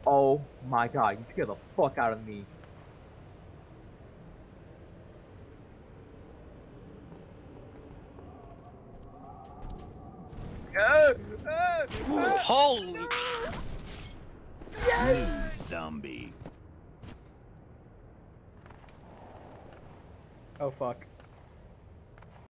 Oh my god, you scared the fuck out of me. Holy! You zombie. Oh fuck.